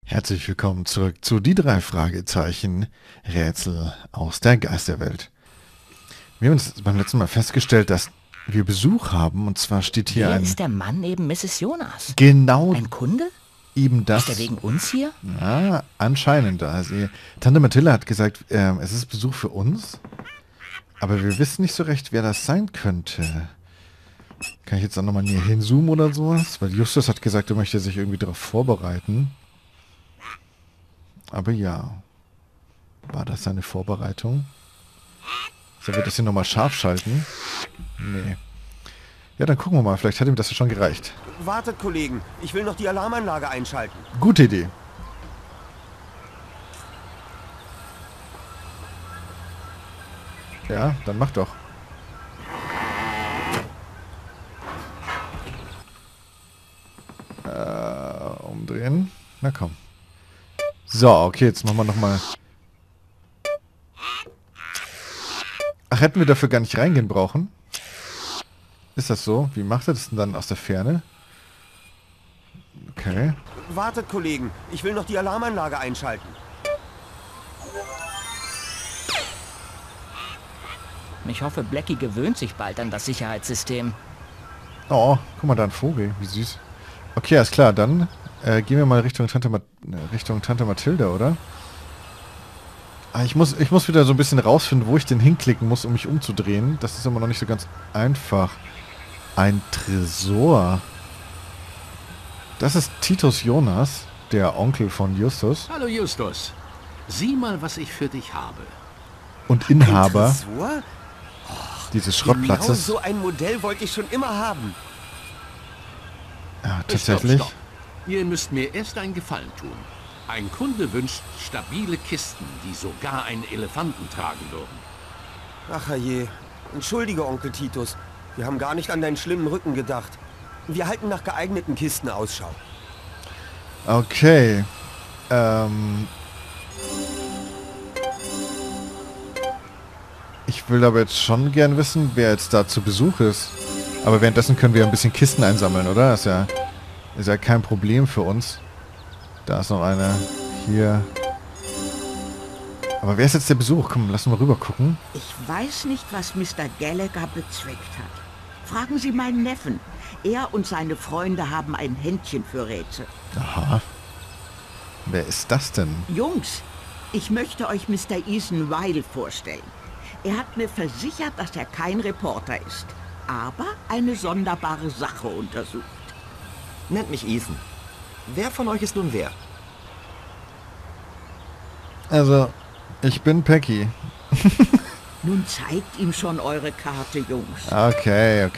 Herzlich willkommen zurück zu die drei Fragezeichen Rätsel aus der Geisterwelt. Wir haben uns beim letzten Mal festgestellt, dass wir Besuch haben, und zwar steht hier Wer ein... ist der Mann neben Mrs. Jonas? Genau Ein Kunde? eben das. Ist er wegen uns hier? Ja, anscheinend. Also, Tante Mathilda hat gesagt, es ist Besuch für uns, aber wir wissen nicht so recht, wer das sein könnte. Kann ich jetzt auch nochmal hier hinzoomen oder sowas? Weil Justus hat gesagt, er möchte sich irgendwie darauf vorbereiten. Aber ja, war das seine Vorbereitung? Sollen wir das hier nochmal scharf schalten? Nee. Ja, dann gucken wir mal. Vielleicht hat ihm das ja schon gereicht. Wartet, Kollegen. Ich will noch die Alarmanlage einschalten. Gute Idee. Ja, dann mach doch. Umdrehen. Na komm. So, okay, jetzt machen wir nochmal... Ach, hätten wir dafür gar nicht reingehen brauchen? Ist das so? Wie macht er das denn dann aus der Ferne? Okay. Wartet, Kollegen. Ich will noch die Alarmanlage einschalten. Ich hoffe, Blackie gewöhnt sich bald an das Sicherheitssystem. Oh, guck mal, da ein Vogel. Wie süß. Okay, alles klar. Dann gehen wir mal Richtung Tante Mathilda, oder? Ah, ich muss wieder so ein bisschen rausfinden, wo ich denn hinklicken muss, um mich umzudrehen. Das ist immer noch nicht so ganz einfach. Ein Tresor. Das ist Titus Jonas, der Onkel von Justus. Hallo Justus. Sieh mal, was ich für dich habe. Und Inhaber Ein Tresor? dieses Genau Schrottplatzes. so ein Modell wollte ich schon immer haben. Ja, tatsächlich. Stopp. Ihr müsst mir erst einen Gefallen tun. Ein Kunde wünscht stabile Kisten, die sogar einen Elefanten tragen würden. Ach je. Entschuldige, Onkel Titus. Wir haben gar nicht an deinen schlimmen Rücken gedacht. Wir halten nach geeigneten Kisten Ausschau. Okay. Ich will aber jetzt schon gern wissen, wer jetzt da zu Besuch ist. Aber währenddessen können wir ein bisschen Kisten einsammeln, oder? Ist ja kein Problem für uns. Da ist noch einer. Hier. Aber wer ist jetzt der Besuch? Komm, lass mal rüber gucken. Ich weiß nicht, was Mr. Gallagher bezweckt hat. Fragen Sie meinen Neffen. Er und seine Freunde haben ein Händchen für Rätsel. Aha. Wer ist das denn? Jungs, ich möchte euch Mr. Ethan Weil vorstellen. Er hat mir versichert, dass er kein Reporter ist, aber eine sonderbare Sache untersucht. Nennt mich Ethan. Wer von euch ist nun wer? Also, ich bin Pecky. Nun zeigt ihm schon eure Karte, Jungs. Okay.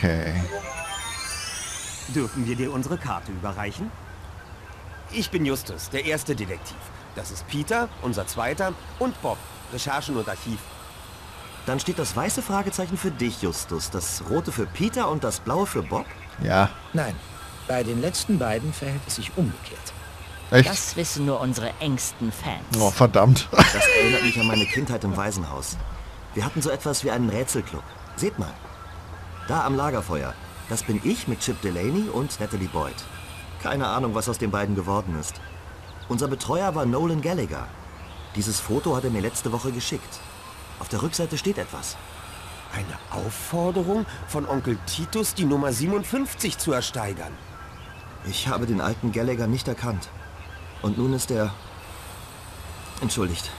Dürfen wir dir unsere Karte überreichen? Ich bin Justus, der erste Detektiv. Das ist Peter, unser zweiter, und Bob, Recherchen und Archiv. Dann steht das weiße Fragezeichen für dich, Justus, das rote für Peter und das blaue für Bob? Ja. Nein, bei den letzten beiden verhält es sich umgekehrt. Echt? Das wissen nur unsere engsten Fans. Oh, verdammt. Das erinnert mich an meine Kindheit im Waisenhaus. Wir hatten so etwas wie einen Rätselclub. Seht mal. Da am Lagerfeuer. Das bin ich mit Chip Delaney und Natalie Boyd. Keine Ahnung, was aus den beiden geworden ist. Unser Betreuer war Nolan Gallagher. Dieses Foto hat er mir letzte Woche geschickt. Auf der Rückseite steht etwas. Eine Aufforderung von Onkel Titus, die Nummer 57 zu ersteigern. Ich habe den alten Gallagher nicht erkannt. Und nun ist er... Entschuldigt.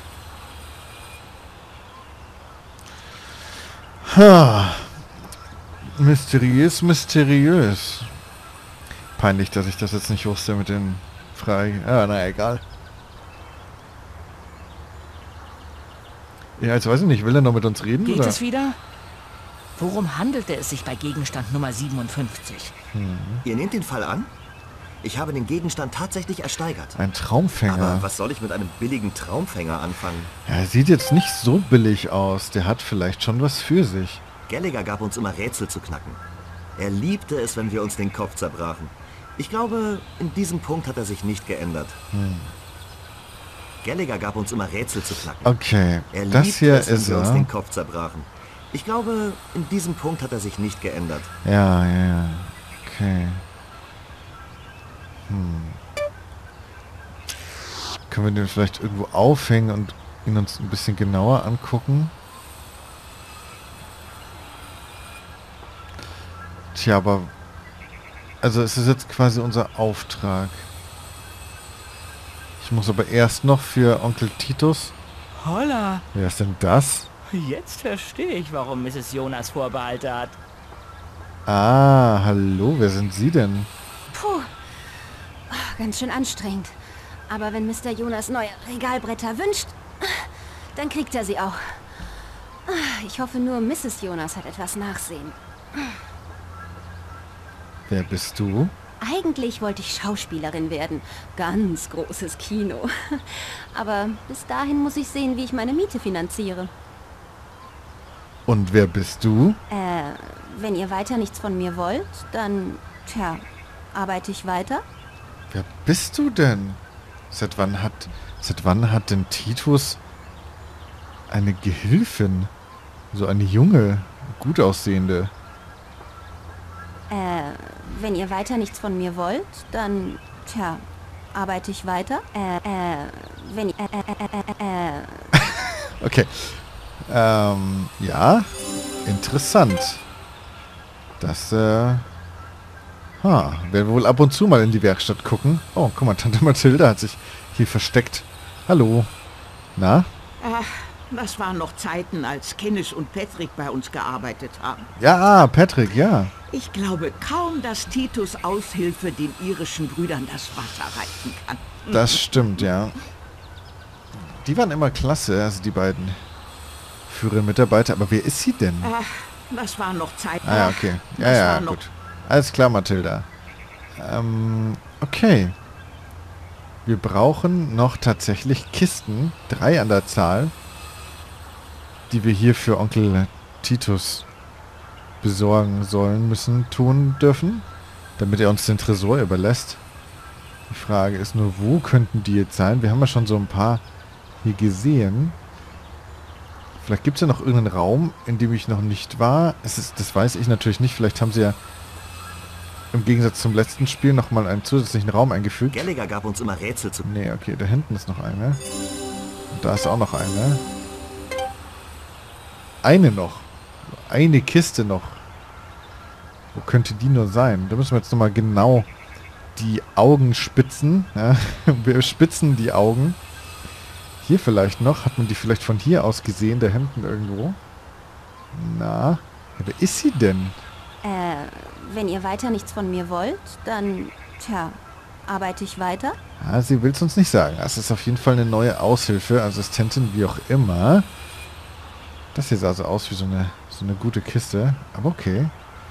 Ha. Mysteriös. Peinlich, dass ich das jetzt nicht wusste mit den Fragen. Ah, naja, egal. Ja, jetzt weiß ich nicht, will er noch mit uns reden? Geht oder? es wieder? Worum handelte es sich bei Gegenstand Nummer 57? Ihr nehmt den Fall an? Ich habe den Gegenstand tatsächlich ersteigert. Ein Traumfänger. Aber was soll ich mit einem billigen Traumfänger anfangen? Er sieht jetzt nicht so billig aus. Der hat vielleicht schon was für sich. Gallagher gab uns immer Rätsel zu knacken. Er liebte es, wenn wir uns den Kopf zerbrachen. Ich glaube, in diesem Punkt hat er sich nicht geändert. Gallagher gab uns immer Rätsel zu knacken. Okay, Er das liebte hier es, wenn ist wir uns er. den Kopf zerbrachen. Ich glaube, in diesem Punkt hat er sich nicht geändert. Ja. Okay. Können wir den vielleicht irgendwo aufhängen und ihn uns ein bisschen genauer angucken? Tja, aber... Also es ist jetzt quasi unser Auftrag. Ich muss aber erst noch für Onkel Titus... Holla, Wer ist denn das? jetzt verstehe ich, warum Mrs. Jonas Vorbehalte hat. Ah, hallo, wer sind Sie denn? Puh, ganz schön anstrengend. Aber wenn Mr. Jonas neue Regalbretter wünscht, dann kriegt er sie auch. Ich hoffe nur, Mrs. Jonas hat etwas Nachsehen. Wer bist du? Eigentlich wollte ich Schauspielerin werden. Ganz großes Kino. Aber bis dahin muss ich sehen, wie ich meine Miete finanziere. Und wer bist du? Wenn ihr weiter nichts von mir wollt, dann, tja, arbeite ich weiter. Wer bist du denn? Seit wann hat denn Titus eine Gehilfin? So eine junge, gut aussehende. Wenn ihr weiter nichts von mir wollt, dann, tja, arbeite ich weiter. Okay. Ja, interessant. Das, werden wir wohl ab und zu mal in die Werkstatt gucken. Oh, guck mal, Tante Mathilda hat sich hier versteckt. Hallo. Na? Ach, das waren noch Zeiten, als Kenneth und Patrick bei uns gearbeitet haben. Ja, Patrick, ja. Ich glaube kaum, dass Titus Aushilfe den irischen Brüdern das Wasser reichen kann. Das stimmt, ja. Die waren immer klasse, also die beiden führenden Mitarbeiter. Aber wer ist sie denn? Ach, das waren noch Zeiten. Ah ja, okay. Ja, Das ja, war noch- gut. Alles klar, Mathilda. Okay. Wir brauchen noch tatsächlich Kisten, 3 an der Zahl, die wir hier für Onkel Titus besorgen sollen, müssen, tun dürfen, damit er uns den Tresor überlässt. Die Frage ist nur, wo könnten die jetzt sein? Wir haben ja schon so ein paar hier gesehen. Vielleicht gibt es ja noch irgendeinen Raum, in dem ich noch nicht war. Das weiß ich natürlich nicht. Vielleicht haben sie ja im Gegensatz zum letzten Spiel nochmal einen zusätzlichen Raum eingefügt. Gallagher gab uns immer Rätsel zu... Nee, okay, da hinten ist noch eine. Und da ist auch noch eine. Eine noch. Eine Kiste noch. Wo könnte die nur sein? Da müssen wir jetzt nochmal genau die Augen spitzen. Ja? Wir spitzen die Augen. Hier vielleicht noch. Hat man die vielleicht von hier aus gesehen? Da hinten irgendwo. Na, ja, wer ist sie denn? Wenn ihr weiter nichts von mir wollt, dann, tja, arbeite ich weiter. Ah, sie will es uns nicht sagen. Das ist auf jeden Fall eine neue Aushilfe, Assistentin, wie auch immer. Das hier sah also aus wie so eine gute Kiste. Aber okay.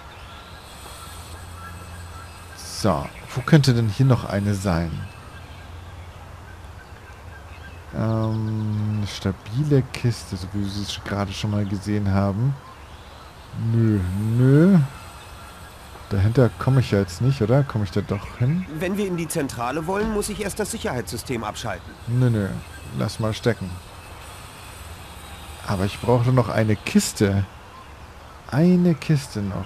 So, wo könnte denn hier noch eine sein? Stabile Kiste, so wie wir sie gerade schon mal gesehen haben. Nö. Dahinter komme ich ja jetzt nicht, oder? Komme ich da doch hin? Wenn wir in die Zentrale wollen, muss ich erst das Sicherheitssystem abschalten. Nö. Lass mal stecken. Aber ich brauchte noch eine Kiste. Eine Kiste noch.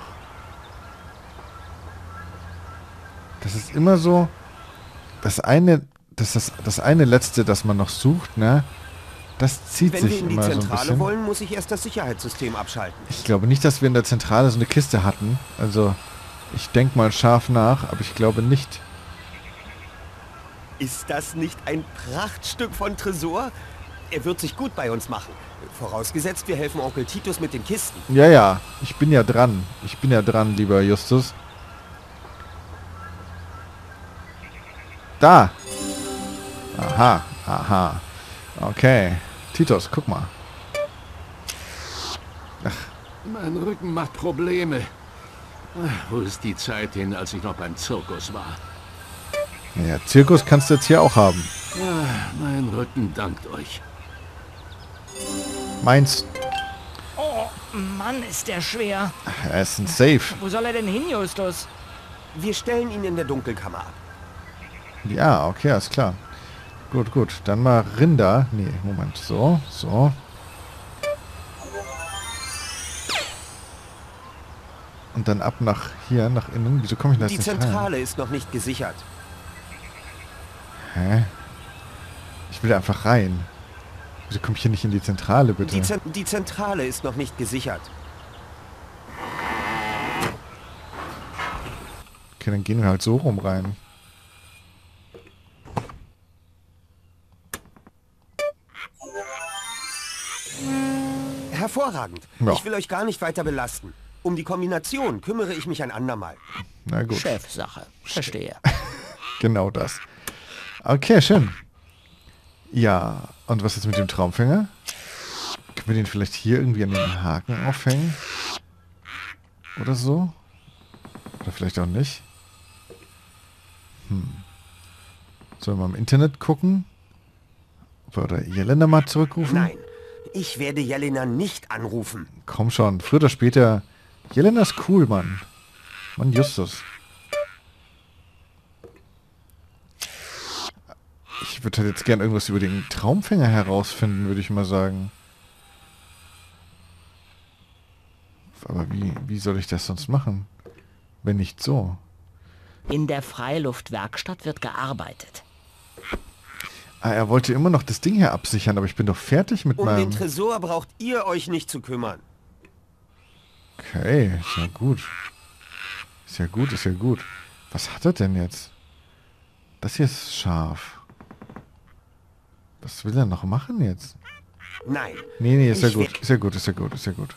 Das ist immer so... Das eine letzte, das man noch sucht, ne? Das zieht Wenn wir sich in die immer so ein Zentrale bisschen. wollen, muss ich erst das Sicherheitssystem abschalten. Ich glaube nicht, dass wir in der Zentrale so eine Kiste hatten. Also, ich denke mal scharf nach, aber ich glaube nicht. Ist das nicht ein Prachtstück von Tresor? Er wird sich gut bei uns machen. Vorausgesetzt, wir helfen Onkel Titus mit den Kisten. Ja, ich bin ja dran. Lieber Justus. Da! Aha. Okay. Titus, guck mal. Mein Rücken macht Probleme. Wo ist die Zeit hin, als ich noch beim Zirkus war? Ja, Zirkus kannst du jetzt hier auch haben. Ja, mein Rücken dankt euch. Meins. Oh, Mann, ist der schwer. Er ist ein Safe. Wo soll er denn hin, Justus? Wir stellen ihn in der Dunkelkammer ab. Ja, okay, alles klar. Gut. Dann mal Rinder. Nee, Moment. So. Und dann ab nach hier, nach innen. Wieso komme ich da jetzt Die nicht rein? Zentrale ist noch nicht gesichert. Hä? Ich will da einfach rein. Wieso komme ich hier nicht in die Zentrale, bitte? Die Zentrale ist noch nicht gesichert. Okay, dann gehen wir halt so rum rein. Hervorragend. Ja. Ich will euch gar nicht weiter belasten. Um die Kombination kümmere ich mich ein andermal. Na gut. Chefsache. Verstehe. Genau das. Okay, schön. Ja, und was ist mit dem Traumfänger? Können wir den vielleicht hier irgendwie an den Haken aufhängen? Oder so? Oder vielleicht auch nicht? Sollen wir mal im Internet gucken? Ob wir oder Jelena mal zurückrufen? Nein, ich werde Jelena nicht anrufen. Komm schon, früher oder später. Jelena ist cool, Mann. Mann, Justus. Ich würde halt jetzt gern irgendwas über den Traumfänger herausfinden, würde ich mal sagen. Aber wie soll ich das sonst machen? Wenn nicht so. In der Freiluftwerkstatt wird gearbeitet. Ah, er wollte immer noch das Ding hier absichern, aber ich bin doch fertig mit Um meinem... den Tresor braucht ihr euch nicht zu kümmern. Okay, ist ja gut. Ist ja gut, ist ja gut. Was hat er denn jetzt? Das hier ist scharf. Was will er noch machen jetzt? Nein. Nee, ist ja Ich gut. will- Ist ja gut, ist ja gut, ist ja gut.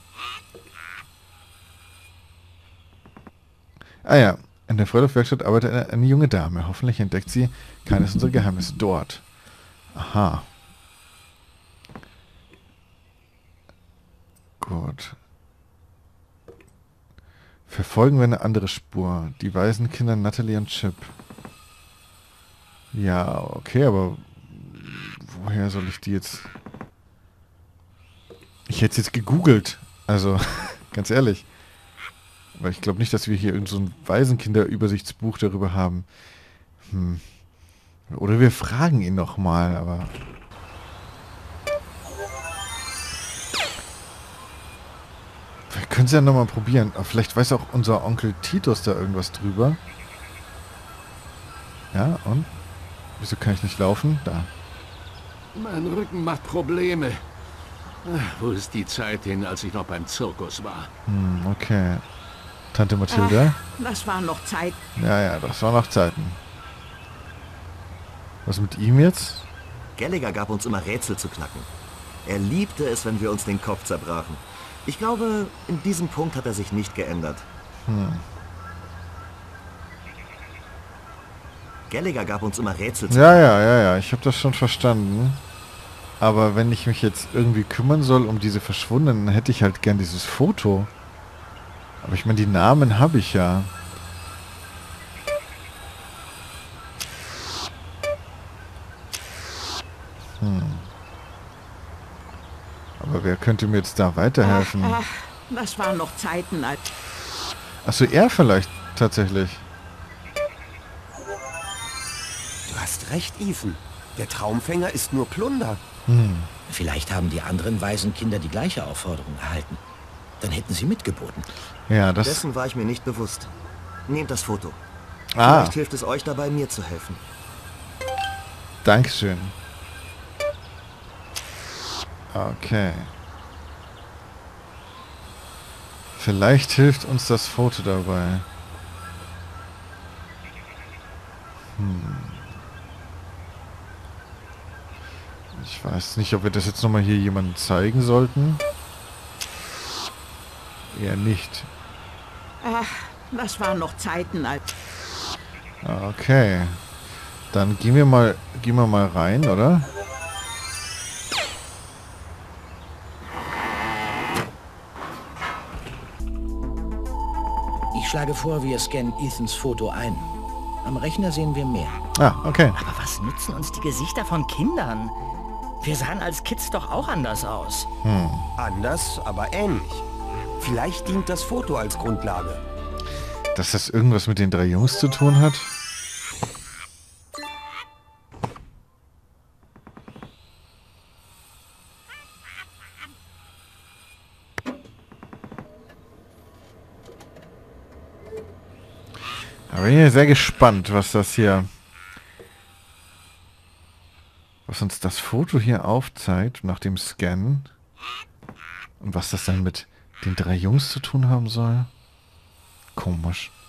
Ah ja, in der Freiluftwerkstatt arbeitet eine junge Dame. Hoffentlich entdeckt sie keines unserer Geheimnisse dort. Aha. Gut. Verfolgen wir eine andere Spur. Die Waisenkinder Natalie und Chip. Ja, okay, aber woher soll ich die jetzt... Ich hätte es jetzt gegoogelt. Also, ganz ehrlich. Weil ich glaube nicht, dass wir hier irgend so ein Waisenkinder-Übersichtsbuch darüber haben. Oder wir fragen ihn nochmal, aber... Wir können es ja nochmal probieren. Aber vielleicht weiß auch unser Onkel Titus da irgendwas drüber. Ja, und? Wieso kann ich nicht laufen? Da. Mein Rücken macht Probleme. Wo ist die Zeit hin, als ich noch beim Zirkus war? Okay. Tante Mathilda? Das waren noch Zeit. Ja, das waren noch Zeiten. Was mit ihm jetzt? Gallagher gab uns immer Rätsel zu knacken. Er liebte es, wenn wir uns den Kopf zerbrachen. Ich glaube, in diesem Punkt hat er sich nicht geändert. Gallagher gab uns immer Rätsel zu knacken. Ja, ich habe das schon verstanden. Aber wenn ich mich jetzt irgendwie kümmern soll um diese Verschwundenen, hätte ich halt gern dieses Foto. Aber ich meine, die Namen habe ich ja. Aber wer könnte mir jetzt da weiterhelfen? Das waren noch Zeiten, als... Achso, er vielleicht tatsächlich. Du hast recht, Ethan. Der Traumfänger ist nur Plunder. Vielleicht haben die anderen Waisenkinder die gleiche Aufforderung erhalten. Dann hätten sie mitgeboten. Ja, das... Dessen war ich mir nicht bewusst. Nehmt das Foto. Ah, Vielleicht hilft es euch dabei, mir zu helfen. Dankeschön. Okay. Vielleicht hilft uns das Foto dabei. Ich weiß nicht, ob wir das jetzt nochmal hier jemandem zeigen sollten. Eher nicht. Das waren noch Zeiten, als... Okay. Dann gehen wir mal rein, oder? Ich schlage vor, wir scannen Ethans Foto ein. Am Rechner sehen wir mehr. Ah, okay. Aber was nützen uns die Gesichter von Kindern? Wir sahen als Kids doch auch anders aus. Anders, aber ähnlich. Vielleicht dient das Foto als Grundlage. Dass das irgendwas mit den 3 Jungs zu tun hat? Aber ich bin sehr gespannt, was das hier... Was uns das Foto hier aufzeigt, nach dem Scan. Und was das dann mit den 3 Jungs zu tun haben soll. Komisch.